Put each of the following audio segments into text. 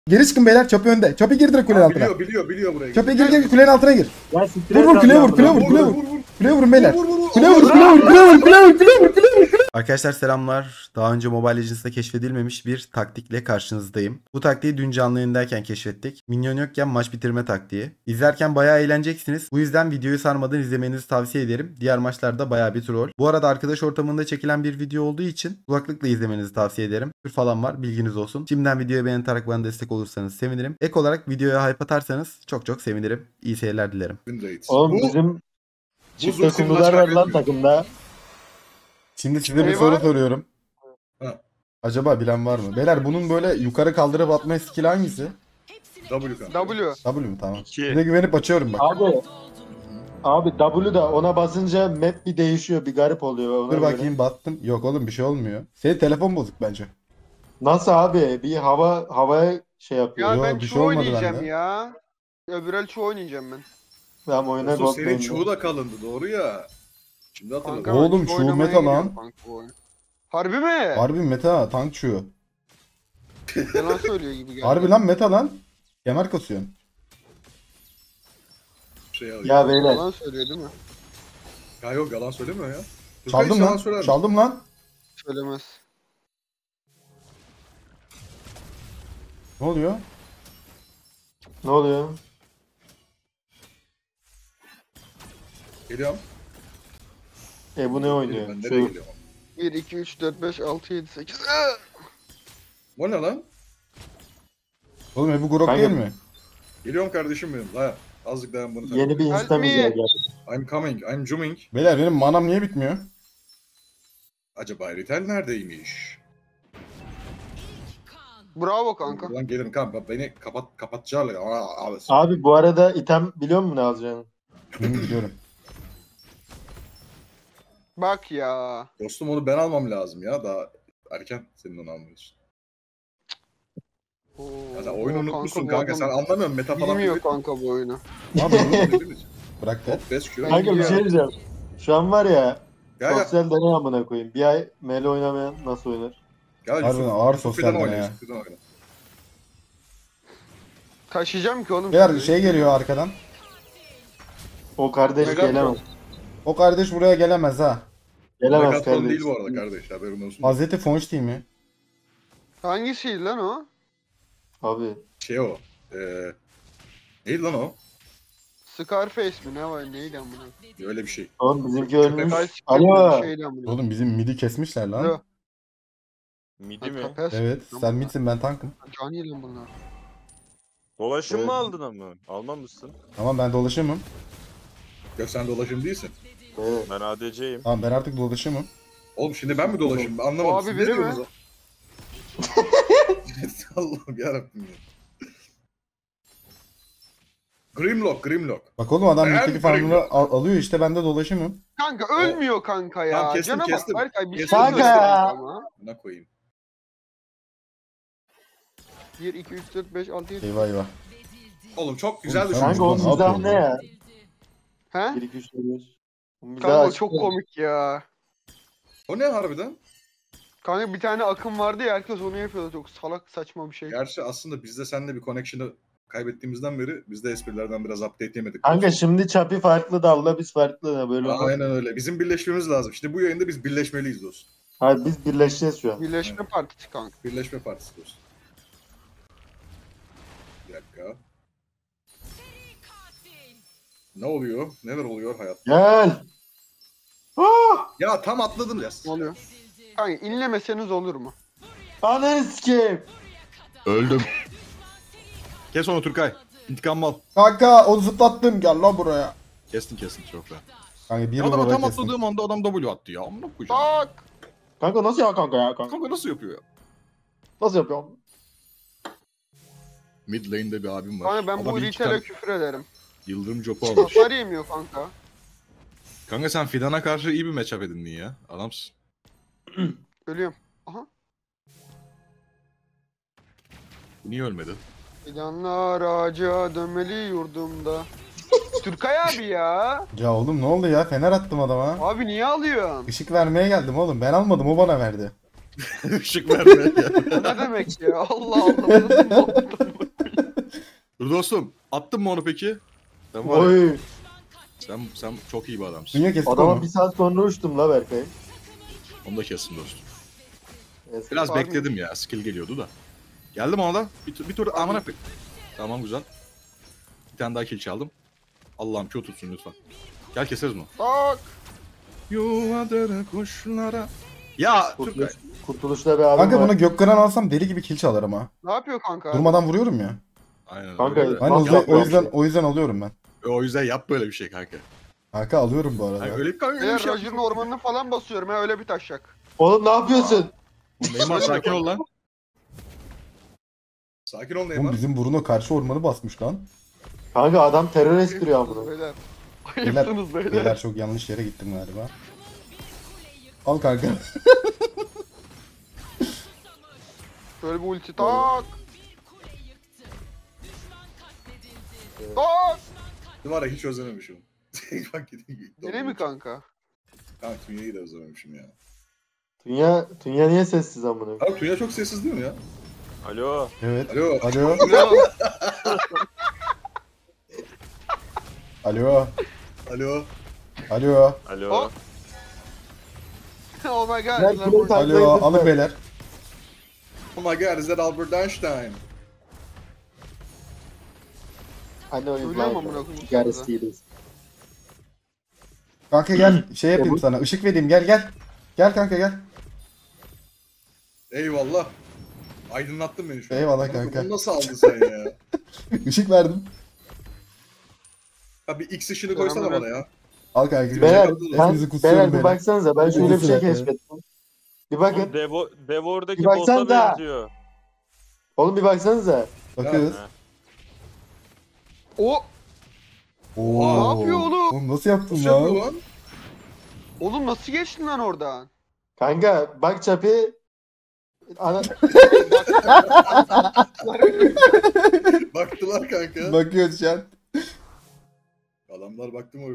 Geri çıkın beyler. Çöpü önde. Çöpü gir direkt kulenin altına. Biliyor buraya. Çöpü gir kulenin altına gir. Ya siktir Vur et kuleye lan vur kuleye ya. vur kuleye vur. Vur. Kuleye vurun beyler. Vur. Kuleye vur kuleye vur. Arkadaşlar selamlar. Daha önce Mobile Legends'da keşfedilmemiş bir taktikle karşınızdayım. Bu taktiği dün canlı yayındayken keşfettik. Minyon yokken maç bitirme taktiği. İzlerken bayağı eğleneceksiniz. Bu yüzden videoyu sarmadan izlemenizi tavsiye ederim. Diğer maçlarda bayağı bir troll. Bu arada arkadaş ortamında çekilen bir video olduğu için kulaklıkla izlemenizi tavsiye ederim. Bir falan var, bilginiz olsun. Şimdiden videoyu beğenerek bana destek olursanız sevinirim. Ek olarak videoya hype atarsanız çok sevinirim. İyi seyirler dilerim. Oğlum bizim çifte kumrular var lan takımda. Şimdi size bir soru soruyorum. Acaba bilen var mı? Beyler bunun böyle yukarı kaldırıp atma skill hangisi? W. W mu? Tamam. Size güvenip açıyorum bak. Abi W da ona basınca map bir değişiyor, bir garip oluyor. Ona Dur göre. bakayım battım. Yok oğlum bir şey olmuyor. Senin telefon bozuk bence. Nasıl abi? Bir havaya şey yapıyor. Ya Yo, ben bir şey çoğu olmadı oynayacağım bende. ya. Öbür el çoğu oynayacağım ben. Ben oyuna Senin bakmayayım. çoğu da kalındı doğru ya. Şimdi hatırladım. Kanka, Oğlum, ben çoğu oynamaya meta gidiyorum lan. kanka bu oyun. Harbi mi? Harbi meta tank çuğu. Yalan söylüyor gibi geldi. Harbi lan meta lan. Kemer kasıyorsun. Ya beyler. Yalan söylüyor değil mi? Ya yok yalan söylemiyor ya. Çaldım Yalan lan. söyler. Çaldım lan. Söylemez. Ne oluyor? Ne oluyor? Geliyorum. Bu ne oynuyor? Ben nereye Şu geliyorum? 1, 2, 3, 4, 5, 6, 7, 8. O ne lan? Oğlum bu Grok Kanka- değil mi? Geliyorum kardeşim benim. Dayan. Azıcık dayan bunu. yeni bir insta mı me. geldi? I'm coming. I'm zooming. Beyler benim manam niye bitmiyor? Acaba Ritel neredeymiş? Bravo kanka. Lan gelirim kanka. Beni kapatacaklar. Abi. Abi bu arada item biliyor musun ne alacağını? Biliyorum. Bak ya. Dostum onu ben almam lazım ya. Daha erken senin onu alman için. Oo, Ya sen oyunu unutmuşsun bu kanka. adam Sen anlamıyorsun meta falan. Bilmiyor kanka bu oyunu. Abi bırak da. Best Q. Kanka bir şey diyeceğim. Şu an var ya Gel. sosyal deney amına koyayım. Bir ay ML oynamayan nasıl oynar? Gel Harbiden Yusuf. ağır Yusuf sosyal fidan deney oyna, ya. Yusuf fidan oyna. Taşıyacağım ki oğlum. Beyler sizi. şey geliyor arkadan. O kardeş Megatron. gelemez. O kardeş buraya gelemez ha. Gelemez Megatron kardeş. değil bu arada kardeş. Haberin olsun. Hazreti Fonç değil mi? Hangisiydi lan o? Abi. Şey o. Neydi lan o? Scarface mi ne var neydi amına? Öyle bir şey. Oğlum bizimki ölmüş. Kaç Alo. şeydi amına. Oğlum bizim midi kesmişler lan. Alo. Midi mi? Kapes. Evet sen midsin ben tankım. Cani lan bunlar. Dolaşım Evet. mı aldın ama? Almamışsın. Tamam ben dolaşımım. Ya sen dolaşım değilsin. Evet. Ben ADC'yim. Tamam ben artık dolaşımım. Oğlum şimdi ben mi dolaşayım? Anlamadım. O abi Siz ne biri mi? diyorsunuz? Allah'ım yarabbim ya. Grimlock. Bak oğlum adam Ben middeki farmını kırıyorum. alıyor işte ben de dolaşımım. Kanka ölmüyor kanka ya. Tamam, kestim, Cana kestim. bak Berkay bir şey Kestim. Kanka söyle ya. ama. Buna koyayım. 1, 2, 3, 4, 5, 6, 7. Eyvah. Oğlum çok güzel Oğlum, düşün. Kanka o Ne mizah yapıyorsun ne ya? ya? He? 1 2 3 4 5. Kanka o çok komik ya. O ne harbiden? Kanka bir tane akım vardı ya herkes onu yapıyordu. Çok salak saçma bir şey. Gerçi aslında biz de seninle bir connection'ı kaybettiğimizden beri biz de esprilerden biraz update yemedik. Kanka şimdi Çapi farklı dalda biz farklı da böyle olmaz. Aynen öyle. Bizim birleşmemiz lazım. Şimdi bu yayında biz birleşmeliyiz dostum. Hayır biz birleşeceğiz şu an. Birleşme partisi kanka. Birleşme partisi dostum. Bir dakika. Ne oluyor? Neler oluyor hayatta? Gel. Ya tam atladım ya. Ne oluyor? Kanka inlemeseniz olur mu? Ananı sikeyim. Öldüm. Kes onu Turkay. İntikam al. Kanka onu zıplattım gel lan buraya. Kestin çok be. Kanka bir Adama vurura tam kestim. atladığım anda adam W attı ya. Amına koyacağım. Bak. Kanka nasıl ya kanka ya kanka? Kanka nasıl yapıyor ya? Nasıl yapıyorum? Mid lane'de bir abim var. Kanka ben Ama bu bir iki Ritel'e tane küfür ederim. Yıldırım copu almış. Hasar yemiyor kanka. Kanka sen Fidan'a karşı iyi bir matchup edindin ya. Adamsın. Ölüyorum. Aha. Niye ölmedi? Fidanlar ağaca dönmeli yurdumda. Türkay abi ya. Ya oğlum ne oldu ya fener attım adama. Abi niye alıyorsun? Işık vermeye geldim oğlum ben almadım o bana verdi. Işık vermeye. O ne demek ya? Allah Allah. Bu nasıl bir nokta? Dur dostum. Attın mı onu peki? Sen var ya, Oy. sen çok iyi bir adamsın. Dünya kestik Adama onu. bir saat sonra uçtum la Berkay. Onu da kessin dostum. Neyse. Biraz Harbi. bekledim ya. Skill geliyordu da. Geldim ona da. Bir tur amına koy. Tamam güzel. Bir tane daha kill çaldım. Allah'ım Q tutsun lütfen. Gel keseriz mi? Tak. Yuvaları kuşlara. Ya Kurtuluş, Türk... kurtuluşta bir abim Kanka var. bunu Gökkaran alsam deli gibi kill çalarım ha. Ne yapıyor kanka? Durmadan vuruyorum ya. Aynen Kanka, öyle de. Aynen Nasıl o yüzden, yapmam o yüzden alıyorum ben. O yüzden yap böyle bir şey kanka. Kanka alıyorum bu arada. Kanka öyle bir kanka öyle bir Eğer şey Rajur'un ormanını falan basıyorum ya öyle bir taşak. Oğlum ne yapıyorsun? Neymar sakin ol lan. Sakin ol Oğlum Neymar. bizim Bruno karşı ormanı basmış lan. Kanka adam terör estiriyor bunu. Beyler. Beyler, Ayıpsınız beyler. beyler çok yanlış yere gittim galiba. Al kanka. Böyle bir ulti tak. Tak. Var ya hiç özlememişim. Bak gideyim. Yine mi kanka? Kanka Tunya'yı da özlememişim ya. Dünya niye sessiz amına? Abi Tunya çok sessiz değil mi ya? Alo. Evet. Alo. Alo. Alo. Alo. Alo. Alo. Oh. Oh my god. Ben Lan kilo bu- Alo. Alın beyler. Oh my god, is that Albert Einstein? I know he's Ölüyorum lying. amına koyayım. You gotta see this. Kanka gel şey yapayım sana. Işık vereyim gel gel. Gel kanka gel. Eyvallah. Aydınlattın beni şu an. Eyvallah kanka. Bunu nasıl aldın sen ya? Işık verdim. Ha bir X ışını koysana bana ya. Al kanka. Beyler, Hepinizi ben, kutsuyorum beyler bir beyler. baksanıza ben şöyle bir şey Hepinizi keşfettim. Bir bakın. Devor'daki Bir boss'a baksanıza. benziyor. Oğlum bir baksanıza. Bakıyoruz. Ha. O. Oo. Ne yapıyor oğlum? Oğlum nasıl yaptın Nasıl yapıyor lan? lan? Oğlum nasıl geçtin lan oradan? Kanka bak Çapi. Ana... Baktılar kanka. Bakıyoruz şu an. Adamlar baktı mı?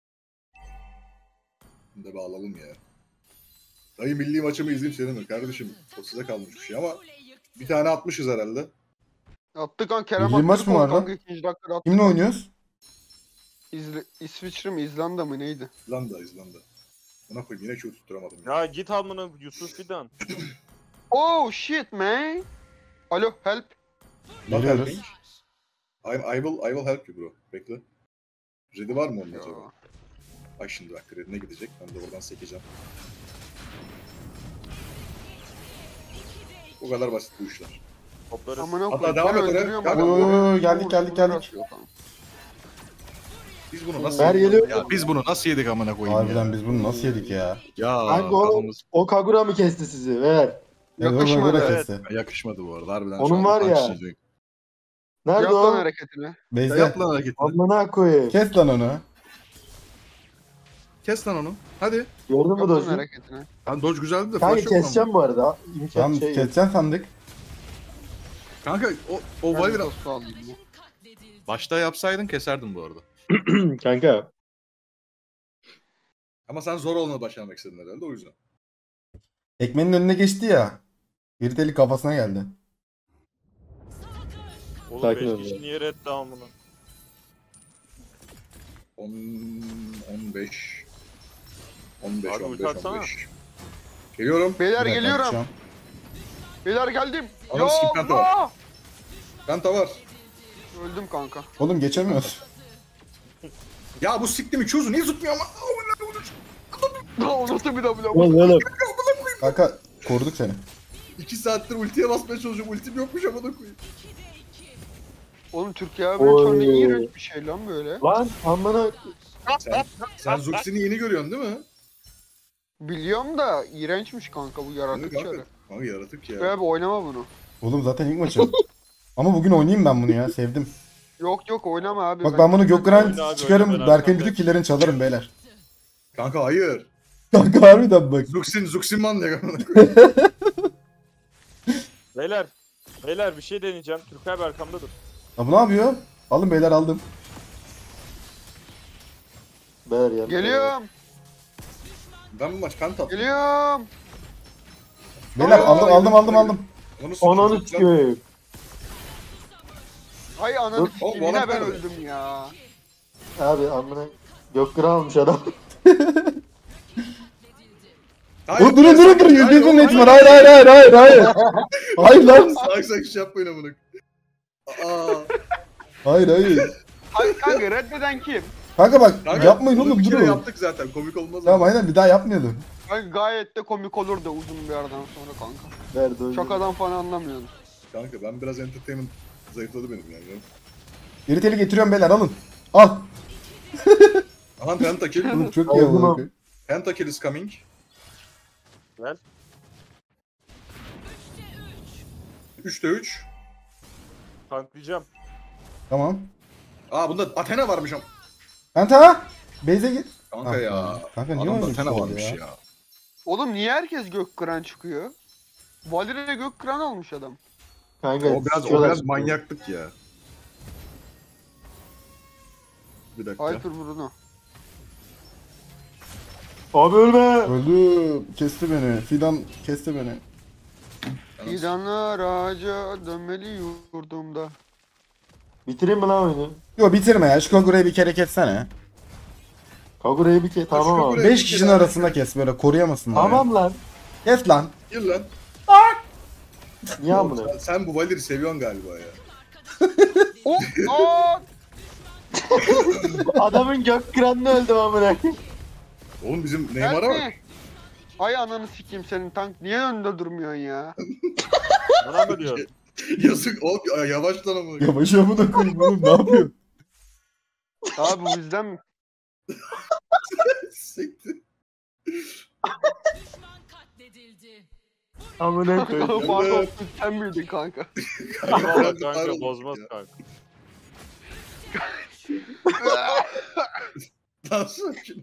Bunu da bağlalım ya. Dayı milli maçımı izleyeyim senin mi kardeşim? O size kalmış bir şey ama bir tane atmışız herhalde. Attı kan Kerem Milli maç Aktürkoğlu mı var lan? kanka, ikinci dakikada attı. Kimle oynuyoruz? İsviçre mi İzlanda mı neydi? İzlanda. Buna koyayım yine Q tutturamadım ya. Ya git almana Yusuf Fidan. Oh shit man. Alo help. Not Geliyoruz. helping. I will help you bro. Bekle. Ready var mı onun Ya. acaba? Bak şimdi bak Red'ine gidecek. Ben de oradan sekeceğim. Bu kadar basit bu işler. Toplarız. Amına Hatta koyayım. devam Ben et oraya. öldürüyorum Kanka, adamı. Oo, geldik, geldik, geldik. Uğraşıyor kanka. Biz bunu nasıl Ver yedik? geliyor. Ya biz bunu nasıl yedik amına koyayım Harbiden ya. biz bunu nasıl yedik ya? Ya Kanka oğlum kafamız o Kagura mı kesti sizi? Ver. Yakışmadı, Göre evet. kesti. yakışmadı bu arada harbiden. Onun şu an var ya. utanç yiyecek. Nerede Yap lan o? hareketini. Ya Beyze. yap lan hareketini. Amına koyayım. Kes lan onu. Kes lan onu. Hadi. Gördün mü Yap lan Doj'u? hareketini. Lan Dodge güzeldi de Kanka flash yok mu keseceğim bu arada. İmkan Tamam şey. keseceksin sandık. ama? Kanka o Ben Valve tostu alayım ya. başta yapsaydın keserdim bu arada. Kanka. Ama sen zor olanı başarmak istedin herhalde o yüzden. Ekmeğinin önüne geçti ya. Bir deli kafasına geldi. Oğlum Sakin 5 ol kişi ya. niye reddi amına? 10 15 15 Abi 15 ulti atsana. 15. Geliyorum. Beyler Bir dakika, geliyorum. atacağım. Beyler geldim. Adam skip penta var. Allah! Penta var. Öldüm kanka. Oğlum geçemiyoruz. Ya bu sikti mi Q'su niye tutmuyor ama? O nasıl bir W? Oğlum. Kanka koruduk seni. 2 saattir ultiye basmaya çalışıyorum. Ultim yokmuş ama da koyayım. Oğlum Türkiye abi çok ne iğrenç bir şey lan böyle. Lan amına. Sen Zux'ini yeni görüyorsun değil mi? Biliyorum da iğrençmiş kanka bu yaratık Kanka, çarı. kanka yaratık ya. Be abi oynama bunu. Oğlum zaten ilk maçım. Ama bugün oynayayım ben bunu ya. Sevdim. Yok oynama abi. Bak ben bunu Oyna Gökhan abi, çıkarım. oyna, ben Berkay'ın arkandayım. bütün killerini çalarım beyler. Kanka hayır. Kanka harbiden bak. Zux'in man ne amına koyayım. Beyler bir şey deneyeceğim. Türkay abi arkamdadır. Ya bu ne yapıyor? Alın beyler aldım. Ver ya. Geliyorum. Ben bu maç penta attım. Geliyorum. Beyler aldım. Ananı sikeyim. Ay ananı Dur. sikeyim Oğlum, yine ben adam- öldüm ya. Abi amına Gökkıra almış adam. Dur durun. Yüzde netman. Hayır. Hayır lan. Salak iş yapmayın amına. Aa. Hayır. Hayır kanka reddeden kim? Kanka bak Kanka, yapmayın bunu oğlum bir kere durun. yaptık zaten. Komik olmaz Tamam ama. aynen bir daha yapmayalım. Kanka gayet de komik olur da uzun bir aradan sonra kanka. Nerede öldü? Şakadan falan anlamıyorum. Kanka ben biraz entertainment zayıfladı benim yani. Iriteli getiriyorum beyler alın. Al. Aha pentakill. Oğlum çok iyi Aldım ama. abi. Pentakill is coming. Ver. 3'te 3. Tanklayacağım. Tamam. Aa bunda Athena varmış ama. Penta. Beyze git. Kanka Ah ya. lan. Kanka niye Adamda öyle bir şey Athena oldu varmış ya? ya. Oğlum niye herkes Gökkıran çıkıyor? Valire Gökkıran almış adam. Kanka O biraz sikiyorlar. manyaklık ya. Bir dakika. Hyper Bruno. Abi ölme. Öldü. Kesti beni. Fidan kesti beni. Fidanlar ağaca dönmeli yurdumda. Bitireyim mi lan oyunu? Yo bitirme ya. Şu Kogura'yı bir kere kessene. Kagura'yı bitir. Tamam abi. Kagura'yı- 5 kişinin arasında kes böyle koruyamasınlar. Tamam lan. Ya. Kes lan. Gir lan. Niye amına? Sen bu Valir'i seviyorsun galiba ya. Oh! Aa! Adamın Gökkıran'ını öldüm amına. Oğlum bizim Neymar'a bak. Gelme. Ay ananı sikeyim senin tank niye önünde durmuyorsun ya? Bana mı diyorsun? Yazık oğlum yavaş lan ama. Yavaş amına koyayım oğlum ne yapıyorsun? Abi bu bizden mi? Siktir. Amına koyayım. Pardon sen miydin kanka? Eyvallah kanka bozmaz kanka. Nasıl şimdi?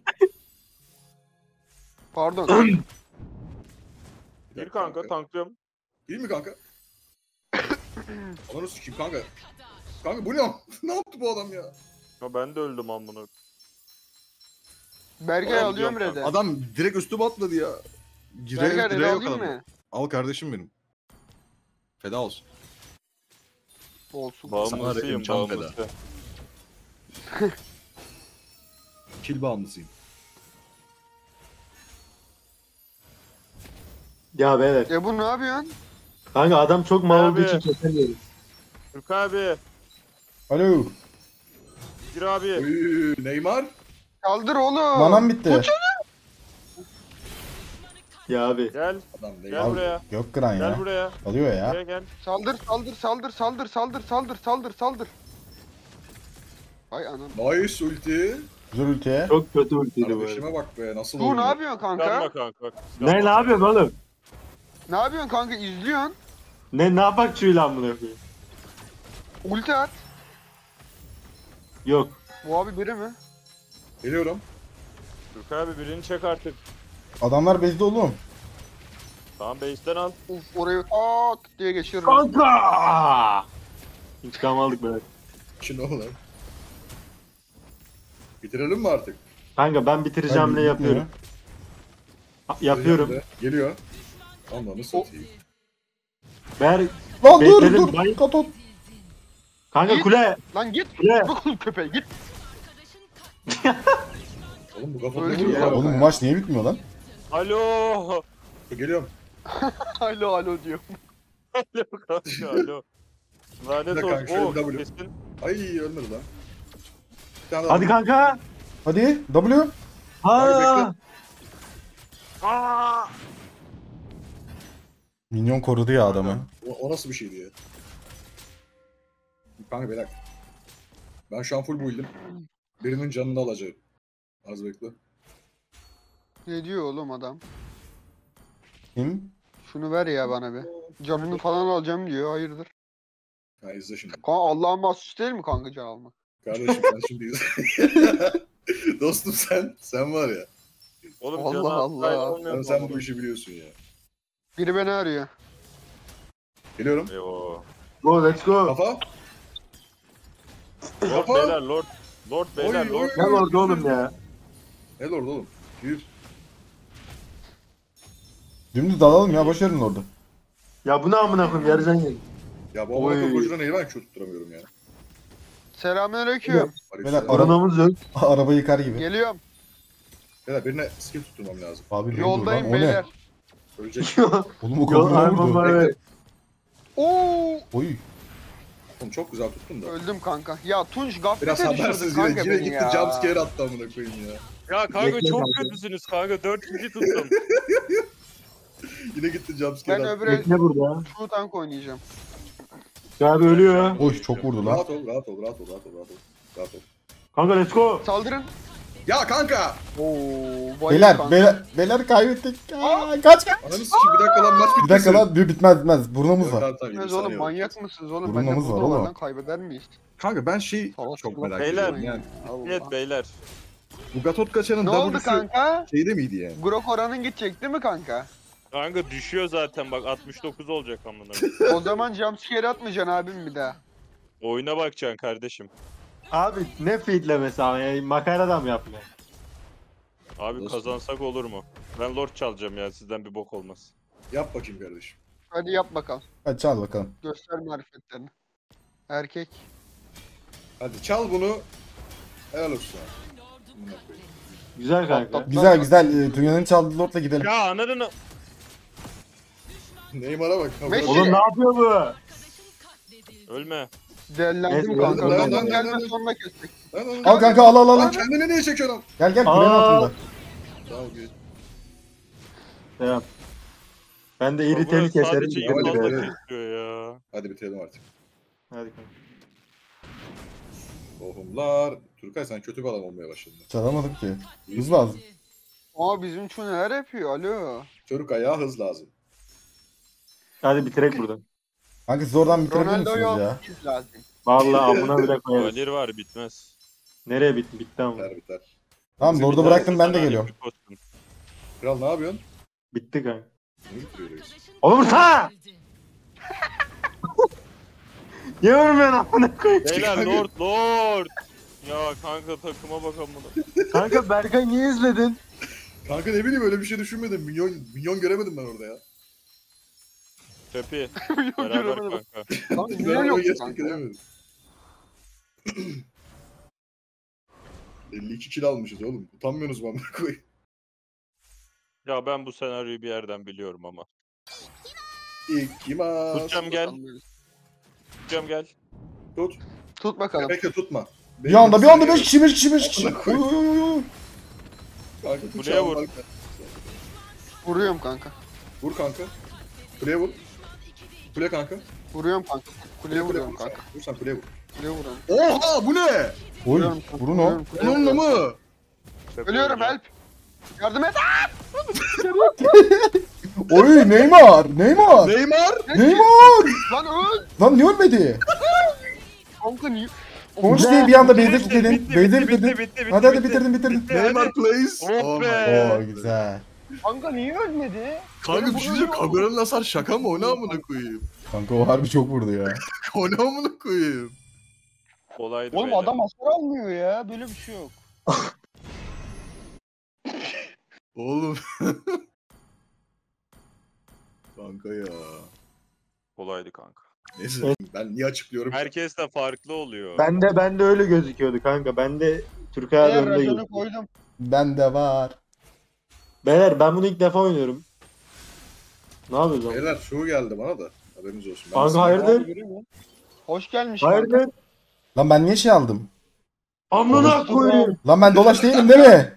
Pardon. Gir kanka tanklıyorum. İyi mi kanka? Ananı sikeyim kanka. Kanka bu ne? Ne yaptı bu adam ya? Ya ben de öldüm amına. Berkay Abi, alıyorum yok Red'e. Adam direkt üstüme atladı ya. Berkay Red'e yok alayım adam. mı? Al kardeşim benim. Feda olsun. Olsun. Bağımlısıyım imkan feda. bağımlısı. Kill bağımlısıyım. Ya beyler. Bu ne yapıyorsun? Kanka adam çok mal olduğu Abi. için kesemiyoruz. Türk abi. Alo. Gir abi. Oy, Neymar. Kaldır oğlum. Manam bitti. Ya abi. Gel. Adam Gel Neymar. buraya. Gökkıran Gel ya. buraya. Alıyor ya. Buraya gel. Saldır saldır saldır saldır saldır saldır saldır saldır. Ay anam. Nice ulti. Güzel ultiye. Çok kötü ultiydi bu. Kardeşime bak be nasıl Bu ne oynuyor. yapıyorsun Kanka. kanka? Kanka. Ne yapıyorsun oğlum? Ne yapıyorsun kanka? İzliyorsun. Ne yapak şu ilan bunu yapıyor? Ulti at. Yok. Bu abi biri mi? Geliyorum. Türk abi birini çek artık. Adamlar bezdi oğlum. Tamam base'den al. Uf orayı tak diye geçiyorum. Kanka! İntikam aldık böyle. Şimdi oğlum. Bitirelim mi artık? Kanka ben bitireceğim ne yapıyorum. Yapıyorum. Geliyor. Ananı satayım. Ver. Lan Bekledim, dur ben- Katot. Kanka Git. kule. Lan git. Kule. Bırak oğlum köpeği git. Oğlum bu kafa Öyle ne değil oluyor ya. lan? Oğlum bu maç niye bitmiyor lan? Alo. Geliyorum. Alo alo diyor. Alo kanka alo. Bir Lanet dakika, olsun. şöyle Oo bir W. kesin. Ay ölmedi lan. Bir tane daha. Hadi kanka. Hadi W. Ha. Aa! Minyon korudu ya adamı. O nasıl bir şeydi ya? Kanka beyler. Ben şu an full build'im. Birinin canını alacağım. Az bekle. Ne diyor oğlum adam? Kim? Şunu ver ya bana bir. Canını falan alacağım diyor. Hayırdır? Ha izle şimdi. Kanka Allah'a mahsus değil mi kanka can almak? Kardeşim sen şimdi izle. Dostum sen var ya. Oğlum Allah canı Allah. hastayla olmuyor mu Sen amına? bu işi biliyorsun ya. Biri beni arıyor. Geliyorum. Yo. Go let's go. Kafa. Lord Kafa. beyler lord. Lord beyler Oy, lord. oy. Gel orada oğlum ya. Ne orada oğlum? Yürü. Dümdüz dalalım ya, boş verin orada. Ya bu ne amına koyayım yarıcan geldi. Ya bu amına Oy. koyucudan neyi ben Q tutturamıyorum ya. Selamünaleyküm. Beyler Aleykümselam. Aranamız yok. araba yıkar gibi. Geliyorum. Beyler birine skill tutturmam lazım. Abi ne oldu Yoldayım lan? O ne? beyler. Ölecek. Oğlum o Yol kapıya arabam vurdu. var evet. Oo, Oy. Oğlum çok güzel tuttun da. öldüm kanka. Ya Tunç Biraz gaflete düşürdün habersiz kanka yine beni gitti ya. jumpscare attı amına koyayım ya. Ya kanka Bekle çok kanka. kötüsünüz kanka. 4 kişi tuttum. Yine gitti jumpscare Ben attı. öbür el Bekle burada. True Tank oynayacağım. Abi ölüyor. Oy çok vurdu lan. Rahat ol, rahat ol, rahat ol, rahat ol, rahat ol. Rahat ol. Kanka let's go. Saldırın. Ya kanka! Oo, bayıldım Beyler, kanka. beyler kaybettik. Aa, kaç. Ananı sikeyim bir dakika lan maç bitmesin. Bir dakika lan, bitmez. Burnumuz var. Tamam, tamam, Bilmez 20 oğlum saniye var. manyak mısınız oğlum? Durumumuz Bende var burada var oğlum. lan kaybeder miyiz? Kanka ben şey Savaş çok falan merak Beyler. ediyorum yani. Allah. Evet beyler. Bu Gatot Kaçan'ın Ne oldu W'su kanka? şeyde miydi yani? Grok oranın gidecek değil mi kanka? Kanka düşüyor zaten bak 69 olacak amına. O zaman jumpscare atmayacaksın abim bir daha. Oyuna bakacaksın kardeşim. Abi ne feedlemesi abi ya. Makara da mı yapmıyor? Abi Dostum. kazansak olur mu? Ben lord çalacağım ya sizden bir bok olmaz. Yap bakayım kardeşim. Hadi yap bakalım. Hadi çal bakalım. Göster marifetlerini. Erkek. Hadi çal bunu. Helal olsun abi. Amına koyayım. Güzel kanka. Güzel. Dünyanın çaldığı lordla gidelim. Ya ananı Neymar'a bak. Messi. Oğlum ne yapıyor bu? ölme. Dellendim Neyse, kanka. lan, Dokun lan, gelme lan. sonuna kestik. Al kanka, al. Lan kendini niye çekiyorsun? Gel kulenin Aa. altında. Sağ ol. Gül. Tamam. Ben de Baba, iriteli keserim. sadece Hadi yılmazla be. kesiyor ya. Hadi bitirelim artık. Hadi kanka. Tohumlar. Turkay sen kötü bir adam olmaya başladın. Çalamadım ki. Hız lazım. Aa bizim şu neler yapıyor alo. Turkay'a hız lazım. Hadi bitirek buradan. Kanka siz oradan bitirebilir Ronaldo misiniz yok. ya? Lazım. Vallahi amına bile koyarız. Valir var bitmez. Nereye bitti? Bitti ama. Biter biter. Tamam, Bizim lordu bir bıraktım, ben de Sana geliyorum. bir postun. Kral ne yapıyorsun? Bitti kanka. Ne bitiriyor reis? Oğlum ta! Niye vurmuyorsun amına koyayım? Beyler Kanka. lord. Ya kanka takıma bak amına. Kanka Berkay niye izledin? Kanka ne bileyim öyle bir şey düşünmedim. Milyon göremedim ben orada ya. Köpi. Beraber göremedim. kanka. Kanka Ben niye oraya yok geçmek kanka? edemedim. 52 kilo almışız oğlum. Utanmıyorsunuz mu amına koyayım? Ya ben bu senaryoyu bir yerden biliyorum ama. İlk maç. Tutacağım gel. Tutacağım gel. Tut. Tut bakalım. Bekle tutma. Bir anda 5 kişi 5 kişi 5 kişi. Oy, oy, oy, oy. Kanka tut Kuleye çağır vur. kanka. Vuruyorum kanka. Vur kanka. Kuleye vur. Kule kanka. Vuruyorum kanka. Kuleye Kule vuruyorum vur sen. kanka. Vur sen kuleye vur. Kuleye vuruyorum. Oha bu ne? Oy, Vuruyorum kanka, vurun o. vuruyorum, kuleye Onunla vuruyorum. mı? Ölüyorum help. Yardım et. Oy, Neymar. Neymar. Neymar. Lan öl. Lan niye ölmedi? Kanka niye? Konç diye bir anda base'e Bitti, kilitledin. bitti, Base'e bitti, bitirdin. bitti, Hadi bitti. bitirdin. Neymar plays. Oh my be. God. Oo, güzel. Kanka niye ölmedi? Kanka bir şey diyeceğim. Kameranın hasar şaka mı? O ne amına koyayım? Kanka o harbi çok vurdu ya. O ne amına koyayım? Kolaydı Oğlum beyler. adam hasar almıyor ya. Böyle bir şey yok. Oğlum. Kanka ya. Kolaydı kanka. Neyse ben niye açıklıyorum? Herkes de farklı oluyor. Bende öyle gözüküyordu kanka. Bende Türkiye Eğer önünde raconu gözüküyor. koydum. Bende var. Beyler ben bunu ilk defa oynuyorum. Ne yapıyoruz ama? Beyler şu geldi bana da. Haberiniz olsun. Ben Kanka de- hayırdır? Abi, görüyor musun? Hoş gelmiş kanka. Hayırdır? Lan ben niye şey aldım? Amına koyayım. Lan ben dolaş değilim değil mi?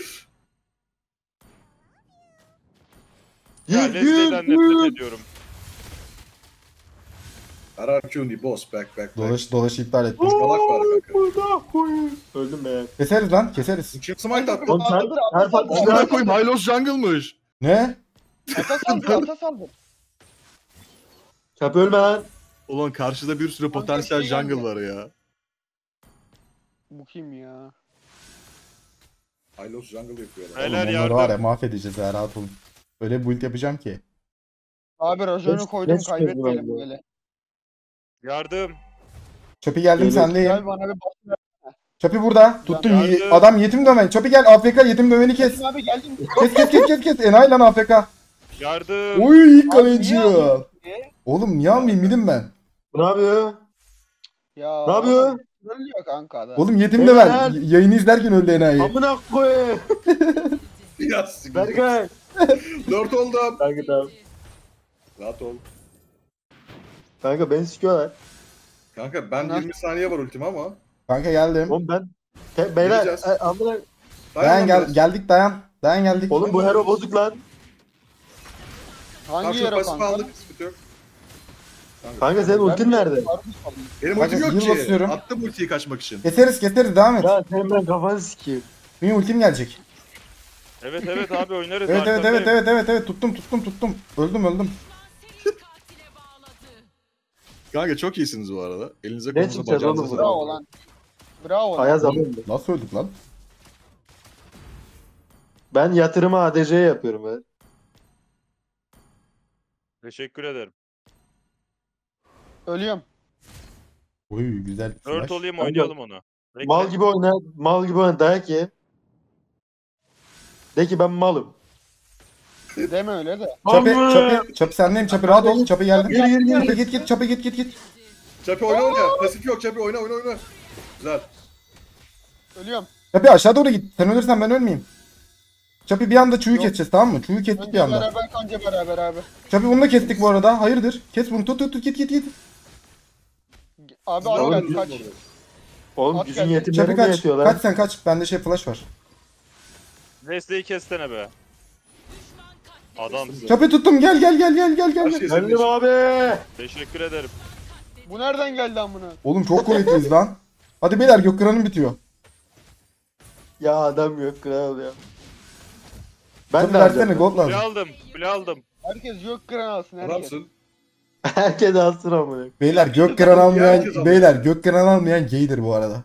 Ya Leslie'den nefret ediyorum. Arakuni boss back. Dolaş iptal ettim. Salak var kanka. Amına koyayım. Öldüm be. Keseriz lan, keseriz. Kim smite attı? Oğlum sen her farklı Amına koyayım Hylos jungle'mış. Ne? Ata saldır, ata saldır. Çap ölme lan. Ulan karşıda bir sürü Kanka potansiyel şey jungle geldi. var ya. Bu kim ya? Hylos jungle yapıyor. Helal. Oğlum onları yardım. var ya, mahvedeceğiz ya, rahat olun. Öyle build yapacağım ki. Abi raconu koydum Geç kaybetmeyelim kızım. böyle. Yardım. Çöpü geldim, Geliyor. sendeyim. Gel bana bir bas. Çöpü burada. Tuttum. Yardım. Adam yetim dömen. Çöpü gel, AFK yetim dömeni kes. Abi geldim. Kes. Enayi lan AFK. Yardım. Oy ilk Abi kaleci. niye alıyorsun ki? Oğlum niye almayayım bildim ben. Ne yapıyor? Ya. Ne yapıyor? Ölüyor kanka da. Oğlum yedim de ben. Beyler. Yayını izlerken öldü enayi. Amına koyayım. Ya siktir. Berkay. 4 oldum. Kanka tamam. Rahat ol. Kanka beni sikiyorlar. Kanka ben Nasıl? 20 saniye var ultim ama. Kanka geldim. Oğlum ben... Beyler Geleceğiz. amına... Dayan biraz. geldik dayan. Dayan geldik. Oğlum bu hero bozuk lan. Tamam Hangi şu yere pasif kanka? aldık. Sıkıntı yok. Kanka senin ultin nerede? Benim Kanka, ultim yok heal ki. basıyorum. Attım ultiyi kaçmak için. Keseriz devam et. Ya senin ben kafanı sikeyim. Benim ultim gelecek. Evet abi oynarız. Evet arkandayım. tuttum. Öldüm. Kanka çok iyisiniz bu arada. Elinize Ne kolunuza çıkacağız bacağınıza oğlum? sağlık. Bravo lan. Bravo lan. Ayaz alın. Nasıl öldük lan? Ben yatırımı ADC yapıyorum ben. Teşekkür ederim. Ölüyorum. Oy güzel. Ört flash. olayım oynayalım onu. Bekle. Mal gibi oyna. Mal gibi oyna. Dayak ye. De ki ben malım. Deme öyle de. Çapı sendeyim Çapı rahat ol. Çapı geldim. Gir. Çapı git Çapı git. Çapi oyna. Pasif yok Çapi oyna. Güzel. Ölüyorum. Çapı aşağı doğru git. Sen ölürsen ben ölmeyeyim. Çapı bir anda Çu'yu Yok. keseceğiz tamam mı? Çu'yu kestik bir Önce anda. beraber kanca beraber abi. Çapı bunu da kestik bu arada. Hayırdır? Kes bunu tut git. Abi Oğlum, at gel kaç. Oğlum At gücün geldi. yetimleri Çapı mi kaç. yetiyor lan? Kaç sen kaç. Bende flash var. Desteği kestene be. Adam. Çapı tuttum gel. Her şey senin Geldim için. abi. Teşekkür ederim. Bu nereden geldi amına? Oğlum çok kuvvetliyiz lan. Hadi beyler Gökkıran'ın bitiyor. Ya adam yok kral ya. Ben Çapı de versene alacağım. gold Kule lazım. aldım. Herkes yok kıran alsın herkes. Adamsın. Herkes alsın amına. Beyler Gökkıran Herkes alıyor. almayan gaydir bu arada.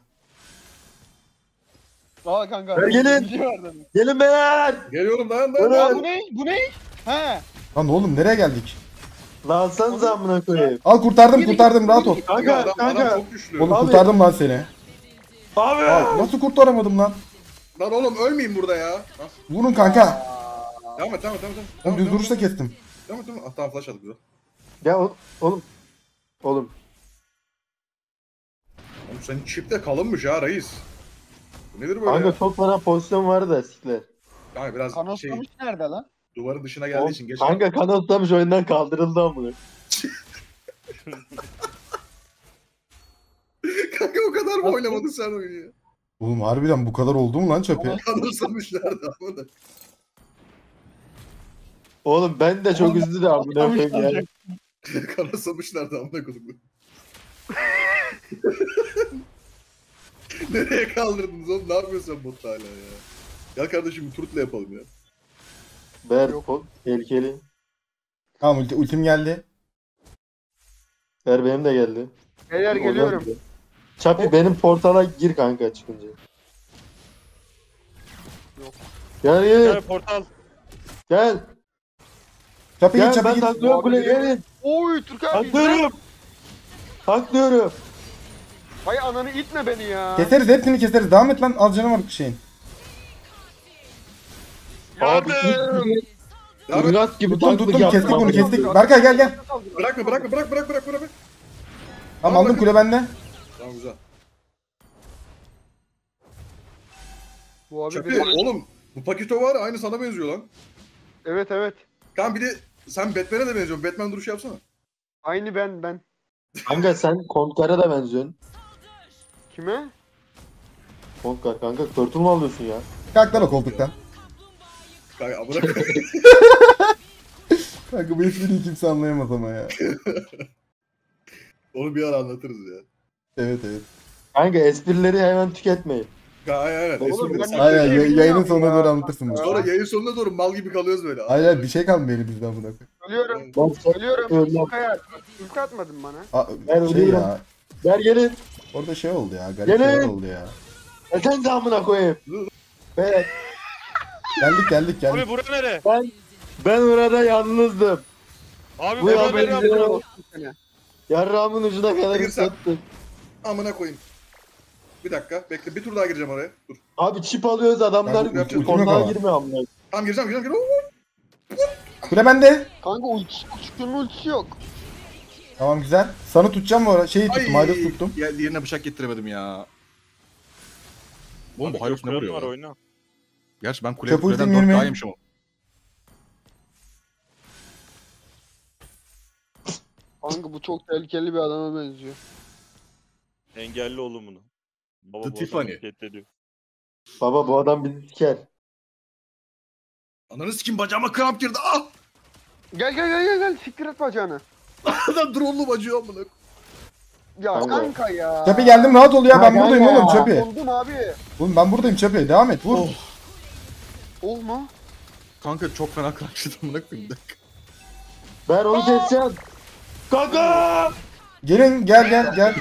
Al kanka. Ver gelin. Bir şey var dedim. Gelin beyler. Geliyorum dayan. Aa, bu ne? Bu ne? He. Lan oğlum nereye geldik? Lan alsanıza amına koyayım. Al kurtardım rahat ol. Kanka Adam kanka. çok güçlü. Oğlum Abi. kurtardım lan seni. Abi. Al, nasıl kurtaramadım lan? Lan oğlum ölmeyeyim burada ya. Ha, Vurun kanka. Devam et. Oğlum düz duruşla kestim. Devam et. Ah, tamam flash aldık güzel. Ya oğlum. Oğlum Oğlum senin çip de kalınmış ha reis. Bu nedir böyle kanka ya? çok fena pozisyon var da sikler. Kanka biraz Kanoslamış nerede lan? duvarın dışına geldiği için geç. Kanka kanatlamış oyundan kaldırıldı amına. Kanka o kadar mı oynamadın sen oyunu ya? Oğlum harbiden bu kadar oldu mu lan çöpe? Kanırsamışlardı ama da. Oğlum ben de çok üzdü de amına koyayım yani. Kanırsamışlardı amına koduklu. Nereye kaldırdınız oğlum? Ne yapıyorsun sen botta hala ya? Gel kardeşim bir turtle yapalım ya. Ber tehlikeli. Tamam ultim geldi. Ver benim de geldi. Beyler geliyorum. Çapi benim portala gir kanka çıkınca. Yok. Gel Gel gel. portal. Gel. Çapı git Gel çapı ben git. taklıyorum Abi, kule gelin. Oy Türk abi. Taklıyorum. Taklıyorum. Hay ananı itme beni ya. Keseriz hepsini keseriz. Devam et lan az canı var şeyin. Abi Yardım. Irgat gibi Tuttum taklık kestik yaptım. bunu kestik. Berkay gel. Bırakma. Tamam aldım kule bende. Tamam güzel. Bu abi Çapi benim... oğlum bu Pakito var ya aynı sana benziyor lan. Evet. Kan bir de sen Batman'e de benziyorsun. Batman duruşu yapsana. Aynı ben. Kanka sen Kontkar'a da benziyorsun. Kime? Kontkar kanka turtle mu alıyorsun ya? Kalk lan o koltuktan. Kanka amına koyayım. Kanka bu espriyi kimse anlayamaz ama ya. Onu bir ara anlatırız ya. Evet. Kanka esprileri hemen tüketmeyin. Aynen. Oğlum, Esprileri ben- sen- Aynen Bilmiyorum yayının sonuna ya. doğru anlatırsın bunu. Sonra yayın sonuna doğru mal gibi kalıyoruz böyle. Aynen bir şey kalmıyor elimizden buna. Ölüyorum. Ben Ölüyorum. Ölmem. Türkaya Türk atmadın bana. Ben Şey ölüyorum. ya. Ver gelin. Orada şey oldu ya. Garip Gelin. şeyler oldu ya. Sen de amına koyayım. Ben, Geldik. Abi bura nere? ben orada yalnızdım. Abi Bu bura ya nere? ben Bura- Yarrağımın ucuna kadar Peki sen- ıslattım. Amına koyayım. Bir dakika bekle bir tur daha gireceğim oraya. Dur. Abi çip alıyoruz adamlar Ben- ultim yok portala ama. girmiyor amına. Tamam gireceğim. Kule bende. Kanka şunun ultisi yok. Tamam güzel. Sana tutacağım bu ara. Şeyi tuttum. Haydos tuttum. Ya diğerine bıçak getiremedim ya. Oğlum bu Hylos ne Yok, vuruyor var ya? oyna. Gerçi ben Çöp kuleden ultim 4 20. daha yemişim ama. Kanka bu çok tehlikeli bir adama benziyor. Engelli oğlum bunu. Baba The bu Tiffany. adamı tehdit ediyor. Baba bu adam bizi siker. Ananı sikim bacağıma kramp girdi. Ah! Gel siktir et bacağını. Adam drone'lu bacıyor amına. Ya Kanka. kanka ya. Çöpe geldim rahat ol ya. Ben Ya, buradayım kanka oğlum ya. Çöpe. Oldum abi. Oğlum ben buradayım Çöpe. Devam et vur. Oh. Olma. Kanka çok fena karşıladım amına koyayım. Bir dakika. Ben onu keseceğim. Kanka! Gelin gel.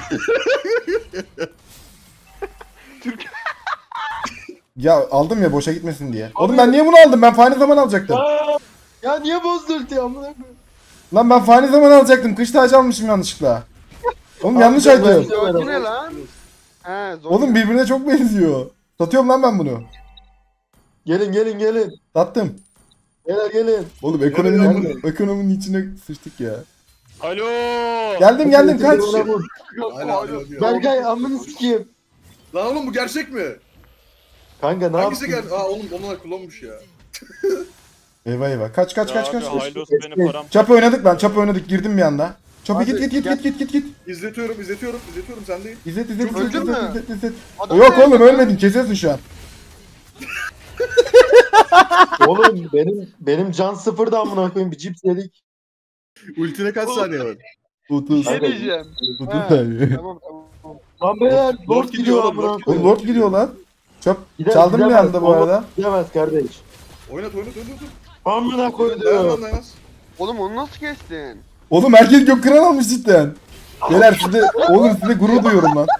Ya aldım ya boşa gitmesin diye. Oğlum ben niye bunu aldım? Ben fani zaman alacaktım. Ya niye bozdu ultiyi amına koyayım? Lan ben fani zaman alacaktım. Kış tacı almışım yanlışlıkla. Oğlum yanlış Abi, aydım. ben- Zor ne lan? He zor. Oğlum birbirine çok benziyor. Satıyorum lan ben bunu. Gelin. Sattım. Gelin. Oğlum ekonominin içine sıçtık ya. Alo. Geldim kaç. Ona vur. Hala diyor. Berkay amını sikeyim. Lan oğlum bu gerçek mi? Kanka ne Hangisi yaptın? geldi? Aa oğlum onlar kullanmış ya. Eyvah. Kaç. Ya abi Hylos beni param. Çap oynadık lan. Çap oynadık. Girdim bir anda. Çapı Hadi, git. İzletiyorum sen değil. İzzet. Öldün mü? İzzet. Adam Yok ne oğlum yapıyor? ölmedin. Kesersin şu an. Oğlum benim can sıfırdı amına koyayım bir cips yedik. Ultine kaç saniye var? 30. Bir şey Kanka, diyeceğim. 30 He, saniye. Tamam. Lan beyler Lord Lord gidiyor gidiyor oğlum, amına Lord koyayım. Oğlum Lord gidiyor lan. Çap. Gider- Çaldım bir gidemez, anda bu oğlum, arada. Gidemez kardeş. Oynat. Amına Dayan koydum. dayan. Oğlum onu nasıl kestin? Oğlum herkes gök kıran almış cidden. Beyler size gurur duyuyorum lan.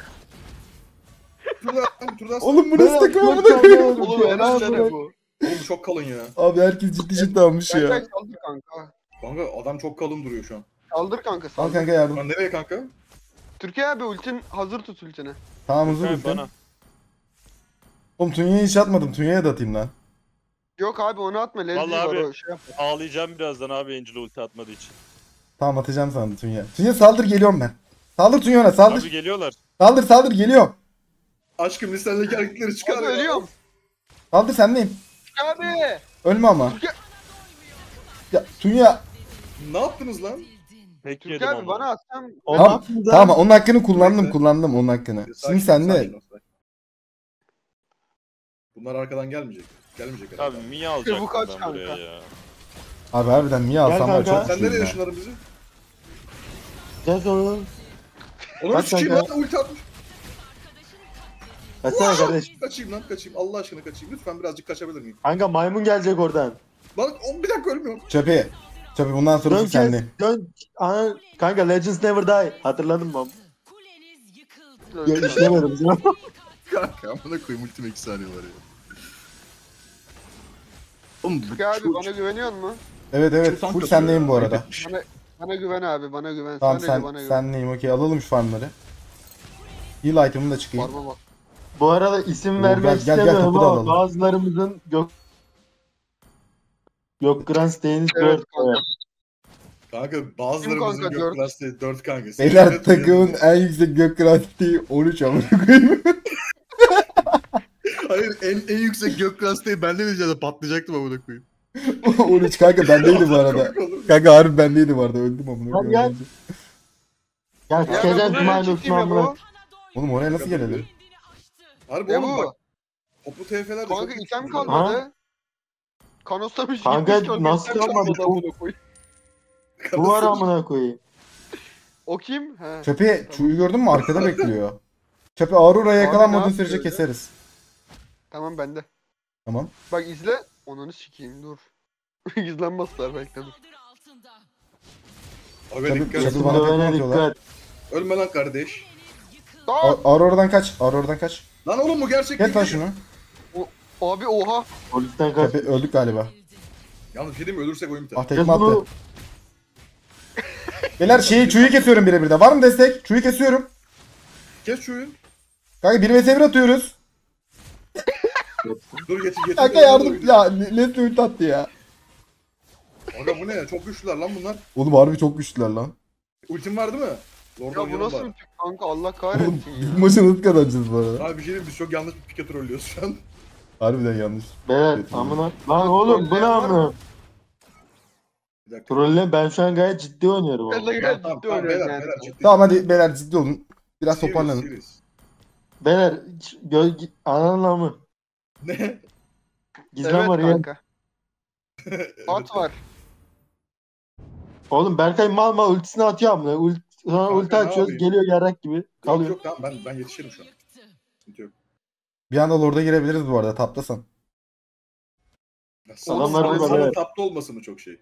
Turdan. Oğlum bu nasıl takım amına Oğlum koyayım? Oğlum helal sana bu. Oğlum çok kalın ya. Abi herkes ciddi almış Berkay ya. saldır kanka. Kanka adam çok kalın duruyor şu an. Saldır kanka Al saldır. kanka yardım. Lan nereye kanka? Türkiye abi ultin hazır tut ultini. Tamam hızlı Berkay ultim. bana. Oğlum Tunya'yı hiç atmadım. Tunya'ya da atayım lan. Yok abi onu atma. Lezzetli Vallahi var abi. o şey yap. Ağlayacağım birazdan abi Angel ulti atmadığı için. Tamam atacağım sana Tunya. Tunya saldır geliyorum ben. Saldır Tunya'na Abi saldır. geliyorlar. Saldır geliyorum. Aşkım listendeki hareketleri çıkar Abi ya. ölüyorum. Saldır sendeyim. Abi. Ölme ama. Türkiye, Ya Tunya. Ne yaptınız lan? Tek Türkiye yedim abi ama. bana atsan. Tamam, tamam onun hakkını Bekle. kullandım onun hakkını. Sakin, Şimdi sende. sakin ol, sakin. Bunlar arkadan gelmeyecek. Gelmeyecek herhalde. Abi Mia alacak Bu kaç buradan buraya kanka? ya. Abi harbiden niye alsam var kanka. çok Sen nereye güçlüyüm ya. yaşınların bizi? Gel sonra. Onu Bak sikeyim kanka. lan ulti atmış. Kaçsana kardeş. Kaçayım. Allah aşkına kaçayım. Lütfen birazcık kaçabilir miyim? Kanka maymun gelecek oradan. Lan bir dakika ölmüyorum. Çöpe. Çöpe bundan Dön sonrası kes. sende. Dön. Ana, kanka Legends Never Die. Hatırladın mı? Ya Öldüm. işlemedim. Kanka amına koyayım ultime 2 saniye var ya. Oğlum bu Türkiye abi bana güveniyor musun? Evet Çok tank full atıyor sendeyim ya. bu arada. Bana güven abi bana güven. Tamam Sadece bana güven. senleyim okey alalım şu farmları. Heal item'ını da çıkayım. Parma bak. Bu arada isim Oo, vermek gel, istemiyorum topu da ama alalım. bazılarımızın Gökgran Steins Evet 4. kanka. Kanka bazılarımızın Kim kanka, gök klası 4 kanka. Beyler takımın en yüksek gök grafiği 13 amına koyayım. Hayır en yüksek gök klası bende diyeceğim patlayacaktım amına koyayım. 13 kanka bendeydi bu arada. Komik olur. Kanka harbi bendeydi bu arada öldüm amına Hadi koyayım. Ya Ya sikeceğim ben bunu Maymus'un çekeyim ya amına. bu. Oğlum oraya nasıl gelelim? Harbi Ne oğlum bu? bak. Toplu TF'ler de Kanka çok item güçlü. kalmadı. Kanoslamış Kanka, gitmiş nasıl item kalmadı? amına koyayım. Bu var amına koyayım. O kim? He. Çöpe çuyu gördün mü arkada bekliyor. Çöpe Aurora'ya Abi yakalanmadığın ne sürece yapıyor keseriz. Tamam bende. Tamam. Bak izle. Onunu sikeyim dur. Gizlenmezler bekle dur. Abi Tabii, dikkat. tabii. Şimdi bana tekme öne atıyorlar. dikkat. Ölme lan kardeş. Aa, Aurora'dan kaç. Aurora'dan kaç. Lan oğlum bu gerçek Kes lan değil. şunu. abi oha. Polisten kaç. Çöpe öldük galiba. Yalnız bir şey diyeyim mi? Ölürsek oyun biter. Ah Kes tekme attı. bunu. Beyler çuyu kesiyorum birebir de. Var mı destek? Çuyu kesiyorum. Kes şu oyun. Kanka 1 vs 1 atıyoruz. Dur getir. Kanka yardım. Ya Leslie ulti attı ya. Aga bu ne? Çok güçlüler lan bunlar. Oğlum harbi çok güçlüler lan. Ultim var değil mi? Lord'dan Ya bu nasıl bir pik kanka, Allah Oğlum kahretsin biz ya. bu maçı nasıl kazanacağız bu arada? Abi bir şey diyeyim, biz çok yanlış bir pike trollüyoruz şu an. Harbiden yanlış. Evet amına. Lan oğlum bu ne amına? Bir dakika. Trolle ben şu an gayet ciddi oynuyorum Ben ama. de gayet Tamam, ciddi tamam, oynuyorum beyler, yani. beyler, ciddi. Tamam hadi beyler ciddi olun. Biraz Serious, toparlanın. serious. Beyler ananla mı? Ne? Gizem Evet var ya. kanka. At var. Oğlum Berkay mal ultisini atıyor amına. Sonra Kanka, ulti ne açıyoruz yapayım? geliyor yarak gibi. Yok Kalıyor. yok tamam ben yetişirim şu an. Sıkıntı yok. Bir anda Lord'a girebiliriz bu arada taptasan. Ya Adamlar sana, burada, sana evet. tapta olması mı çok şey?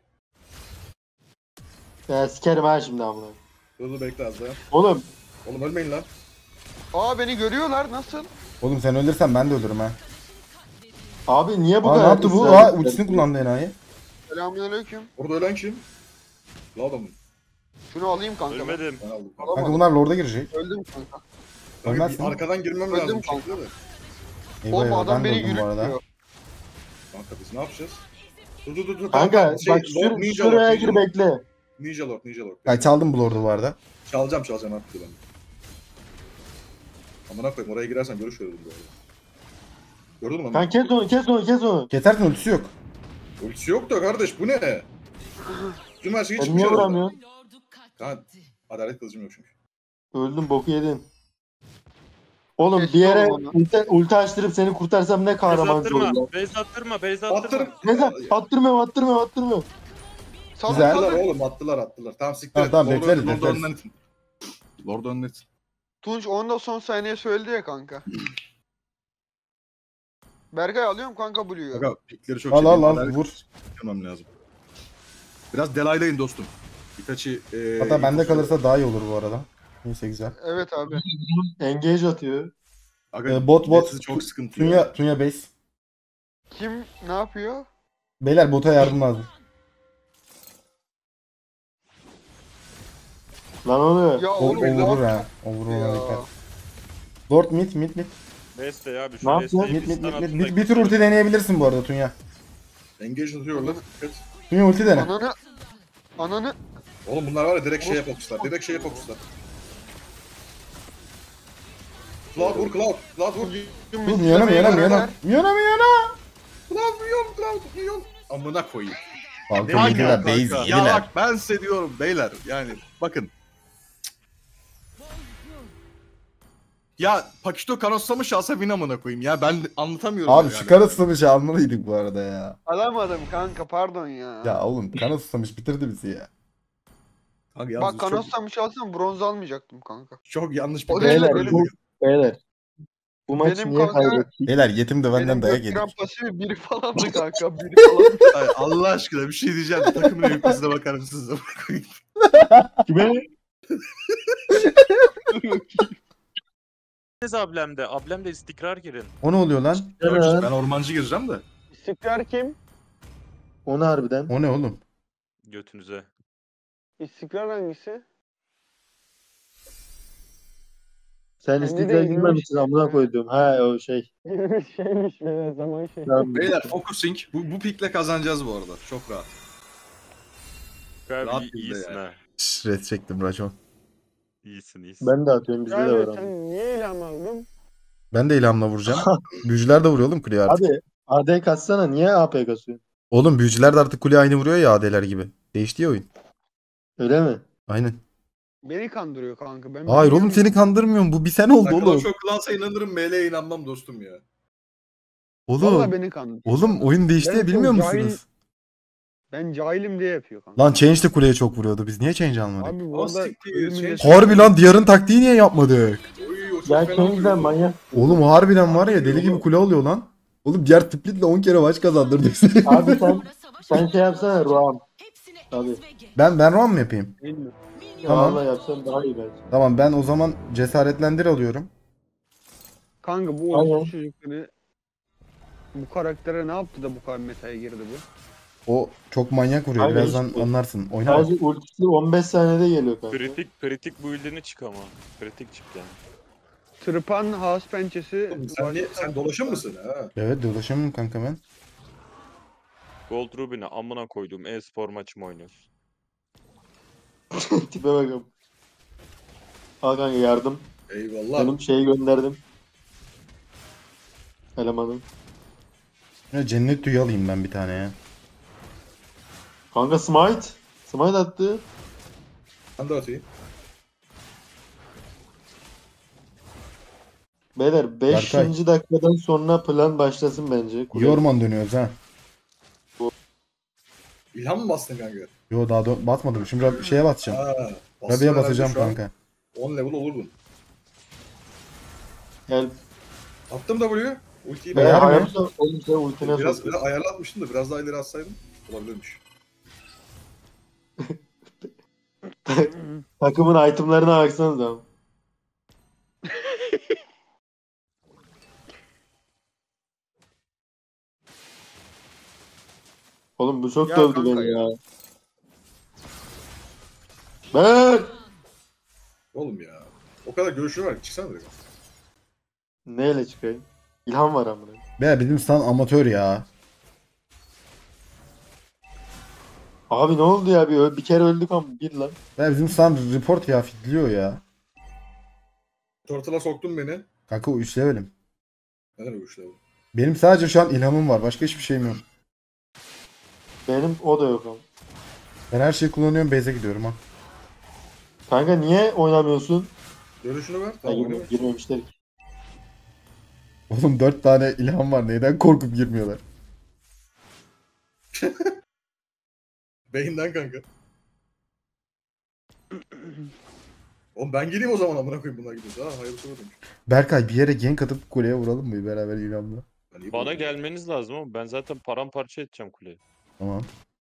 Ya sikerim ha şimdi amına. Dur bekle az daha. Oğlum Oğlum ölmeyin lan. Aa beni görüyorlar, nasıl? Oğlum sen ölürsen ben de ölürüm ha. abi niye bu Aa ne kadar yaptı bu? ısrar Aa ediyorsun? ultisini kullandı enayi. Selamünaleyküm. Orada ölen kim? La adamın. Şunu alayım kanka. ben. Ölmedim. Ben aldım. Kanka bunlar Lord'a girecek. Öldüm kanka. Kanka Ölmezsin. bir arkadan girmem Öldüm lazım bir kanka. şekilde de. Eyvah Oğlum eyvah adam ben de beni öldüm bu arada. yürütüyor. Kanka biz ne yapacağız? Dur. Kanka Tamam, bak Lord, Ninja şuraya Lord, gir Ninja Lord. bekle. Ninja Lord. Ya çaldım bu Lord'u bu arada. Çalacağım artık ben. Amına koyayım oraya girersen görüşürüz bu arada. Gördün mü? Kanka kes onu. Kesersin ultisi yok. Ultisi yok da kardeş bu ne? Tüm her şeyi Ben çıkmış niye arada. vuramıyorsun? Kanka adalet kılıcım yok çünkü. Öldüm boku yedin. Oğlum Keşke bir yere oğlum ulti açtırıp seni kurtarsam ne Base kahraman olur. attırma. Base attırma. Attırım. Neyse attırmıyor. Saldır Güzel. saldır. Attılar oğlum attılar. Tamam siktir et. Tamam, Lord'u- bekleriz, Lord'u bekleriz. önden itin. Lord'u önden itin. Tunç onu da son saniye söyledi ya kanka. Berkay alıyorum kanka Blue'yu. Aga pikleri çok Al iyi. al Adalet vur. kılmam lazım. Biraz delaylayın dostum. Itachi Hatta bende kalırsa daha iyi olur bu arada. Neyse güzel. Evet abi. Engage atıyor. Aga, Bot nesi çok sıkıntı ya. Tunya base. Kim ne yapıyor? Beyler bota yardım lazım. Lan oluyor. Ya O oğlum vurur Lord ha. O vurur ona ya. dikkat. Lord mid. Base de ya abi. Şu Ne base'de yapıyor? Mid. Bir tur ulti deneyebilirsin bu arada Tunya. Engage atıyorlar. Dikkat. Tunya ulti dene. Ananı Oğlum bunlar var ya direkt şeye fokuslar. Direkt şeye fokuslar. Cloud vur Cloud. Cloud vur. Dur Miona. Cloud milyon. Amına koyayım. Kanka Kanka, yediler base Ya yediler. bak ben size diyorum beyler yani bakın. Ya Pakito kanoslamış alsa win amına koyayım ya ben anlatamıyorum Abi yani. şu kanı susamış almalıydık bu arada ya. alamadım kanka, pardon ya. Ya oğlum kanı susamış bitirdi bizi ya. Kanka yalnız Bak Kanos'tan çalsam bronz almayacaktım kanka. çok yanlış bir O Beyler değil, benim, bu beyler. Bu maç Benim niye kanka- kaybettik? Beyler yetim de benden Benim dayak gökdelen yedik. pasifi biri falandı kanka. Biri falan. Ay, Allah aşkına bir şey diyeceğim. Takımın ülkesine bakar mısınız? Amına koyayım. Kime? Ablemde. Ablemde istikrar girin. O ne oluyor lan? Evet. Ben ormancı gireceğim de. İstikrar kim? Onu harbiden. O ne oğlum? Götünüze. İstikrar hangisi? Sen Ne istiklal diyorsun? girmemişsin amına koydum. Ha o şey. Şeymiş be zaman şey. Tamam. Beyler focusing. Bu pikle kazanacağız bu arada. Çok rahat. Abi Rahat bir de iyisin yani. ha. Red çektim racon. İyisin. Ben de atıyorum bizde de var ama. niye ilham aldın? Ben de ilhamla vuracağım. Büyücüler de vuruyor oğlum kuleye artık. Abi AD katsana niye AP kasıyorsun? Oğlum büyücüler de artık kuleye aynı vuruyor ya AD'ler gibi. Değişti ya oyun. Öyle mi? Aynen. Beni kandırıyor kanka. Ben Hayır oğlum seni kandırmıyorum. Bu bir sene oldu Ben oğlum. çok Clans'a inanırım. ML'ye inanmam dostum ya. Valla Oğlum. beni kandırıyor. Oğlum oyun değişti ya Ben bilmiyor çok cahil- musunuz? Ben cahilim diye yapıyor kanka. Lan Change de kuleye çok vuruyordu. Biz niye Change almadık? Abi bu Ama arada siktir, ölümüne... şey- Harbi lan Diyar'ın taktiği niye yapmadık? Oy, o çok Ya fena King'den vuruyor. manyak. Oğlum harbiden var ya deli gibi kule alıyor lan. Oğlum diğer Split'le 10 kere maç kazandırdık seni. Abi sen şey yapsana Ruam. Abi. Ben Ron mu yapayım? Bilmiyorum. Tamam. Vallahi yapsan daha iyi belki. Tamam ben o zaman cesaretlendir alıyorum. Kanka bu Aynen. orospu çocukları bu karaktere ne yaptı da bu kadar metaya girdi bu? O çok manyak vuruyor. Aynen, Birazdan işte. anlarsın. Oyna. bak. Sadece ultisi 15 saniyede geliyor kanka. Kritik build'ini çık ama. Kritik çık yani. Tırpan house pençesi... Oğlum sen dolaşır mısın ha? Evet dolaşamam kanka ben. Gold Ruby'ne amına koyduğum e-spor maçı mı oynuyorsun? Tipe bakalım. Al kanka yardım. Eyvallah. Benim şeyi gönderdim. Elemanı. Ya cennet tüyü alayım ben bir tane ya. Kanka smite. Smite attı. Ben de atayım. Beyler 5. Berkay. dakikadan sonra plan başlasın bence. İyi orman dönüyoruz ha. İlham mı bastın kanka? Yo daha basmadım. Şimdi şeye basacağım. Aa, Rabia'ya basacağım kanka. 10 level olurdun. Gel. Attım W'yu. Ultiyi Beyler, Ben Harbi mi? Hayabusa oğlum sen ultine biraz sok. ayarlatmıştım da biraz daha ileri atsaydım olabilirmiş. Takımın itemlarına baksanıza. Oğlum bu çok Ya dövdü kanka beni ya. ya. Ben Oğlum ya. O kadar görüşü var ki çıksana direkt. neyle çıkayım? İlham var amına. Be bizim stan amatör ya. Abi ne oldu ya bir kere öldük ama bir lan. Be bizim stan report ya fitliyor ya. Turtle'a soktun beni. Kanka o 3 levelim. Neden o 3 level? Benim sadece şu an ilhamım var. Başka hiçbir şeyim yok. Benim o da yok ama. Ben her şeyi kullanıyorum. Base'e gidiyorum ha. Kanka niye oynamıyorsun? Görüşünü ver. Ha, Tamam oynama. girmemişler ki. Oğlum 4 tane ilham var. Neyden korkup girmiyorlar? Beyinden kanka. Oğlum ben geleyim o zaman amına koyayım bunlar gidiyorsa. Ha hayırlısı demiş. Berkay bir yere gank atıp kuleye vuralım mı beraber ilhamla? Ben iyi Bana buldum. gelmeniz lazım ama ben zaten paramparça edeceğim kuleyi. Tamam.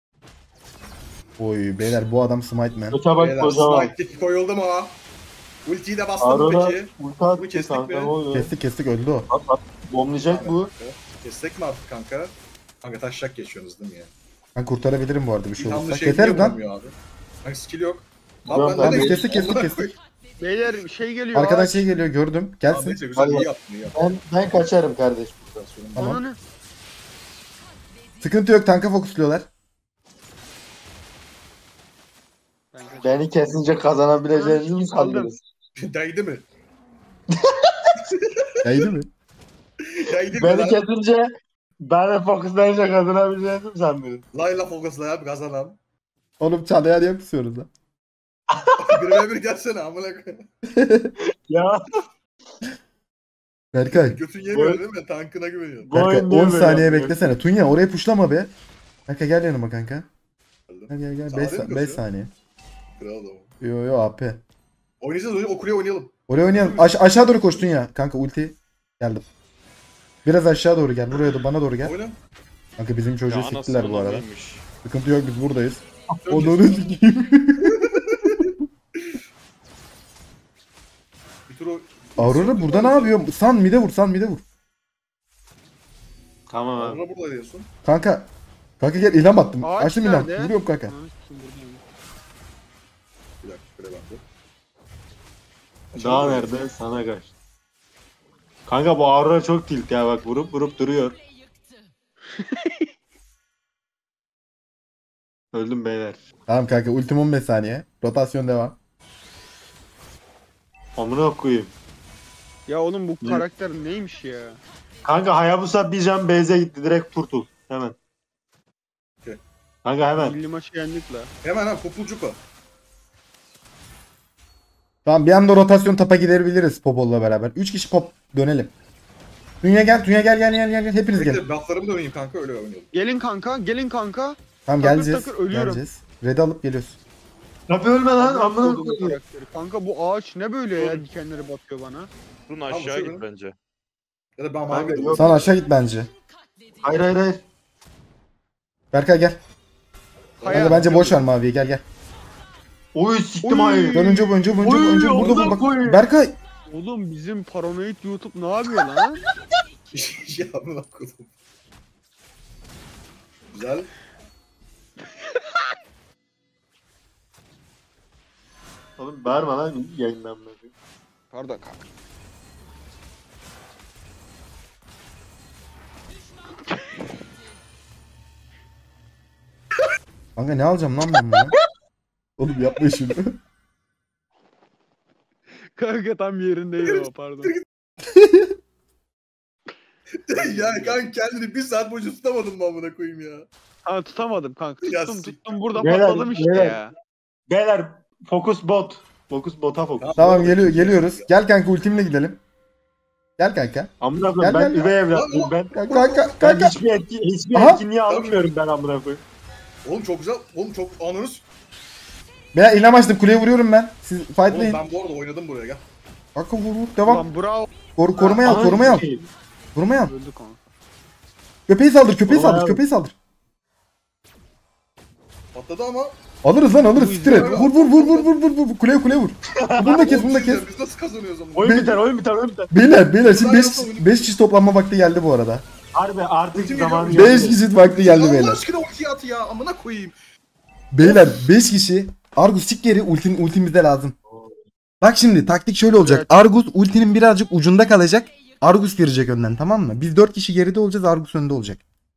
Oy beyler bu adam smite man. Öte bak Beyler kocaman. smite kick koyuldu mu? Ultiyi de bastın mı Aurora peki? ulti Bunu attı kestik kanka mi? ne oluyor? Kestik öldü o. At. Bomblayacak bu. Kestek mi artık kanka? Kanka taşak geçiyorsunuz değil mi ya? Ben kurtarabilirim bu arada bir şey İlhamlı olursa. şey niye Keserim lan. vuramıyor abi? Hani skill yok. Yok, Abi ben ben nereye Kestik gittim? kestik. Beyler şey geliyor. Arkadan ağaç. şey geliyor gördüm. Abi Gelsin. neyse güzel Hadi. iyi yaptın iyi yaptın. Ben kaçarım kardeşim. Tamam. Ananı. Sıkıntı yok tanka fokusluyorlar. Ben kaçayım. Beni kesince kazanabileceğinizi mi sandınız? Değdi mi? Değdi mi? Değdi mi Beni lan? kesince beni fokuslayınca kazanabileceğinizi mi sandınız? Layla fokusla yap kazanan. Oğlum çalayan niye pusuyoruz lan? Birine bir gelsene amına koyayım. Ya Berkay. Götün yemiyor değil mi? Tankına güveniyor. bu Berkay oyun niye 10 böyle saniye yapıyor? beklesene. Tunya oraya puşlama be. Kanka gel yanıma kanka. Gel. Sağ değil 5 mi kaçıyor? saniye. Kral adam. Yo AP. Oynayacağız o kuleye oynayalım. Oraya oynayalım. Aşağı doğru koş Tunya. Kanka ulti. Geldim. Biraz aşağı doğru gel. Buraya da bana doğru gel. Oyna. Kanka bizim çocuğu Ya siktiler anasının bu arada. amıymış. Sıkıntı yok biz buradayız. Dön Onu sikeyim. Bir tur o... Aurora burada ne yapıyor? San mide vur. Tamam abi. Aurora burada diyorsun. Kanka. Kanka gel ilham attım. Ağaç Açtım ilham. nerede? Vuruyorum kanka. Ananı sikeyim, buradayım. Bir dakika kule bende. Daha nerede? Sana kaç. Kanka bu Aurora çok tilt ya bak vurup duruyor. Öldüm beyler. Tamam kanka ultim 15 saniye. Rotasyon devam. Amına koyayım. Ya oğlum bu Ne? karakter neymiş ya? Kanka Hayabusa bir can base'e gitti direkt turtul. Hemen. Okey. Kanka hemen. Milli maçı yendik la. Hemen ha populcuk o. Tamam bir anda rotasyon tapa gidebiliriz Popol'la beraber. 3 kişi pop dönelim. Tunya gel. Hepiniz gelin. Bekle bufflarımı döneyim kanka öyle oynayalım. Gelin kanka. Tamam Takır geleceğiz. takır ölüyorum. Geleceğiz. Red'i alıp geliyoruz. Kapı ölme lan Amına amına koydum bu koyayım. karakteri. Kanka bu ağaç ne böyle ya dikenleri batıyor bana. Durun Tamam, aşağı şöyle. git bence. Ya da ben Kanka, mavi yok. Sen aşağı git bence. Hayır. Berkay gel. Kanka bence boş ver maviyi gel. Oy siktim Oy. hayır. Dön önce burada amına vur bak. koyayım. Berkay. Oğlum bizim paranoid YouTube ne yapıyor lan? ya amına koydum. Güzel. Oğlum bağırma lan yayından beri. Pardon kanka. Kanka ne alacağım lan ben buna? Oğlum yapma şunu. Kanka tam yerindeydi o pardon. Ya kanka kendini bir saat boyunca tutamadın mı amına koyayım ya? Ha tutamadım kanka. Ya Tuttum burada Beyler, patladım işte beyler. ya. Beyler fokus bot. Fokus bota fokus. Tamam geliyoruz. Gel kanka ultimle gidelim. Gel kanka. Amına koyayım ben Gel. üvey evlatlıyım ben. Kanka. Ben hiçbir Aha. etkinliği almıyorum ben amına koyayım. Oğlum çok güzel. Oğlum çok anınız. Ben ilam açtım kuleye vuruyorum ben. Siz Oğlum fightlayın. ben bu arada oynadım buraya gel. Kanka vur. Devam. Lan bravo. Korumaya al. Ananı Korumaya al. sikeyim. Korumaya al. Öldü kanka. Köpeği saldır. Köpeği Korumaya saldır. al. Köpeği saldır. Patladı ama. Alırız lan alırız. Bu Siktir et. yüzden- Vur. Kuleye vur. Bunu da kes. Oğlum biz nasıl kazanıyoruz ama? Oyun biter oyun biter. Beyler şimdi Ben 5 kişi toplanma vakti geldi bu arada. Harbi artık Ultim zamanı geliyor. 5 kişi vakti geldi Allah beyler. aşkına ulti at ya amına koyayım. Beyler 5 kişi. Argus çık geri ultimizde lazım. Bak şimdi taktik şöyle olacak. Argus ultinin birazcık ucunda kalacak. Argus girecek önden, tamam mı? Biz 4 kişi geride olacağız, Argus önde olacak.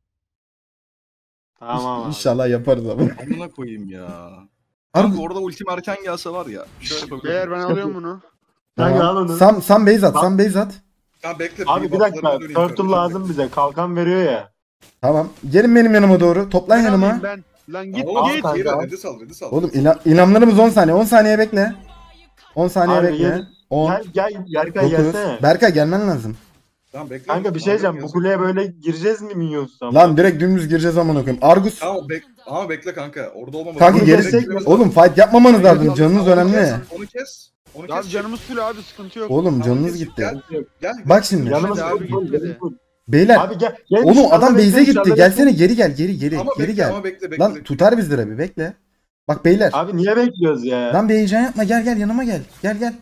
Tamam abi. İnşallah yaparız ama. Amına koyayım ya. Kanka Argus. orada ultim erken gelse var ya. Şöyle yapabilirim. Beyler ben alıyorum bunu. Kanka al onu. Sam base at. Ya bekle. Abi bir dakika turtle lazım bize. Kalkan veriyor ya. Tamam. Gelin benim yanıma doğru. Toplan Ben yanıma. alayım ben. Lan git Oğlum git. kanka. git. Red'i sal. Oğlum ilamlarımız 10 saniye. 10 saniye bekle. 10 saniye Abi, bekle. gel. 10, Gel Berkay 9. gelsene. Berkay gelmen lazım. Tamam bekle. Kanka bir şey diyeceğim. Bu kuleye böyle gireceğiz mi minyonsuz? Lan direkt dümdüz gireceğiz amına koyayım. Argus. Tamam ama bekle kanka. Orada olmamalı. Kanka Bunu gerisi. geçsek- Oğlum fight yapmamanız lazım. Tamam, Canınız onu önemli. kes, Onu kes. Abi canımız full abi sıkıntı yok. Oğlum Tamam, canınız kes. gitti. Gel. Bak şimdi. Yanımız Abi, full, gitmedi. full. Beyler. Abi gel. Oğlum dışarıda adam bekle, base'e gitti. dışarıda Gelsene bekle. geri Ama geri bekle gel. ama bekle. Lan tutar bizlere bir bekle. Bak beyler. Abi niye bekliyoruz ya? Lan bir heyecan yapma, gel yanıma gel. Gel.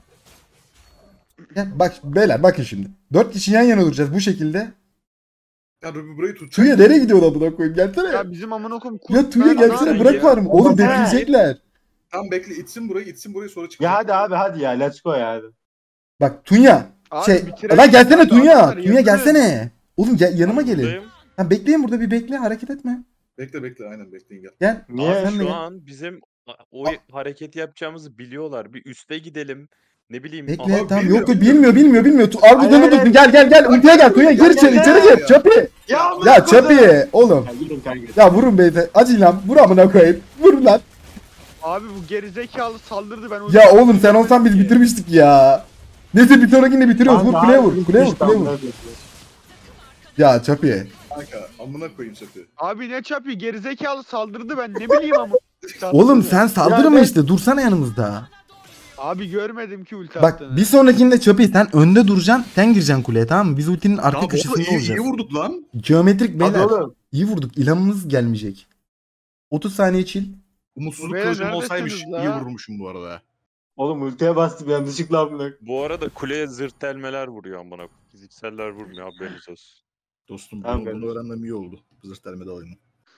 Bak beyler bakın şimdi. 4 kişi yan yana duracağız bu şekilde. Ya Ruby burayı tut. Tuya nereye gidiyor amına koyayım? Gelsene. Ya bizim amına koyayım. Ya Tuya gelsene, bırak var mı? Oğlum bekleyecekler. Tamam bekle itsin burayı sonra çık. Ya hadi ya let's go ya hadi. Bak Tunya. Abi Şey, bitirelim. lan gelsene Abi, Tunya. adamlar Tunya yakın. gelsene. Oğlum gel, yanıma gelin. Buradayım. Ha bekleyin burada, bir bekle, hareket etme. Bekle aynen bekleyin gel. Gel. Niye? Sen de Şu gel. an bizim o hareketi yapacağımızı biliyorlar. Bir üste gidelim. Ne bileyim. Bekle aha, tamam, bilmiyor, yok bilmiyor. bilmiyor. Argus Hayır, önü hayır, tutun, gel. Ultiye gel Tuya, gir içeri gel. gir. Çöpi. Ya Çöpi oğlum. Ya gidin kanka. Ya vurun beyze. Acil lan. Vur amına koyayım. Vur lan. Abi bu gerizekalı saldırdı ben. Ya oğlum sen olsan biz bitirmiştik ya. Neyse bir sonrakinde bitiriyoruz. Vur kuleye vur. Kuleye vur. Ya Çöpi. Kanka amına koyayım Sefi. Abi ne çapı gerizekalı saldırdı ben ne bileyim ama. Oğlum sen saldırma Ya, işte. Dursana yanımızda. Abi görmedim ki ulti Bak attığını. bir sonrakinde Çöpi sen önde duracaksın. Sen gireceksin kuleye, tamam mı? Biz ultinin arka Tamam köşesinde iyi olacağız. vurduk lan. Geometrik Hadi beyler. oğlum. İyi vurduk. İlamımız gelmeyecek. 30 saniye chill. Umutsuzluk Beyler, kılıcım olsaymış neredesiniz iyi la? vurmuşum bu arada. Oğlum ultiye bastım yanlışlıkla amına. Bu arada kuleye zırt delmeler vuruyor amına. Fizikseller vurmuyor, haberiniz olsun. Dostum Tamam, bunu kardeşim. öğrenmem iyi oldu. Zırt delmede alayım.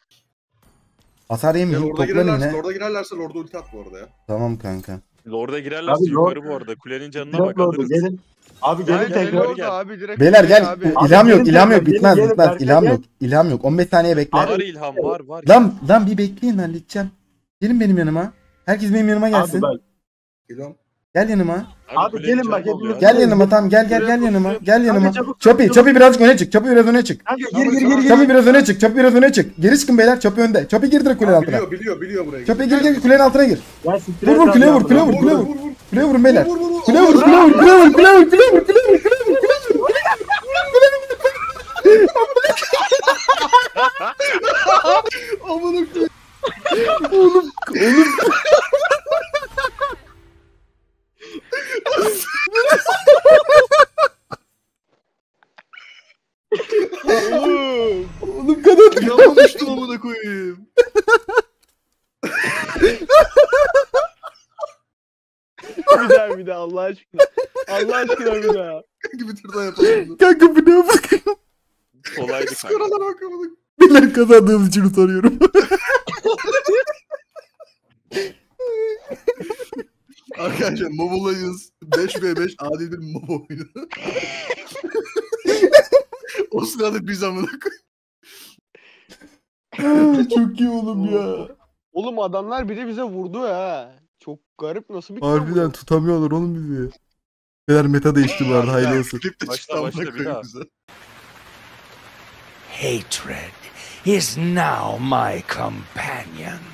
Hasar Ya yemeyin. Lord'a Toplan girerlerse, yine. Lord'a ulti at bu arada ya. Tamam kanka. Lord'a girerlerse Abi, yukarı bu arada. Kulenin canına Direkt bak oldu alırız. gelin. Abi gelin Gel, tekrar gel tekrar. orada gel. abi direkt. Beyler gel. Abi. İlham yok. gelin İlham yok. tekrar, Bitmez. gelin, Bitmez. gelin, İlham gel. yok. İlham yok. 15 saniye bekle. Var ilham var. Lan bir bekleyin, halledeceğim. Gelin benim yanıma. Herkes benim yanıma gelsin. Abi bak. Geliyorum. Gel yanıma. Abi kulenin gelin canı bak, oluyor. hepimiz- Gel yanıma, tamam gel yanıma. Gel yanıma. çabuk, Çöpi birazcık öne çık. Çöpi biraz öne çık. Kanka Tamam, gir tamam. Çöpi biraz öne çık. Çöpi biraz öne çık. Geri çıkın beyler. Çöpi önde. Çöpi gir direkt kulenin altına. Biliyor burayı. Çöpi gir kulenin altına gir. Ya siktir Vur, et vur, lan kuleye ya, vur, kuleye bırak. vur, kuleye vur. Kuleye vurun beyler. Vur. Kuleye vur. Amına koyayım. Oğlum. Oğlum kadar. Yalan düştüm amına koyayım. Bir daha Allah aşkına. Allah aşkına bir daha. Bir tur daha yapalım. Kanka bir daha bak. Kolaydı kanka. Skoralar bakamadık. Beyler kazandığımız için utanıyorum. Arkadaşlar Mobile Legends 5v5 adil bir MOBA oyunu. O sırada biz amına koyayım. Çok iyi oğlum ya. Oğlum adamlar bir de bize vurdu ha. Çok garip, nasıl bir Harbiden tutamıyorlar oğlum bizi. Beyler meta değişti bu arada, hayırlı olsun. Klip de Başla, çıktı amına başla, bir koyayım daha. bize. Hatred is now my companion.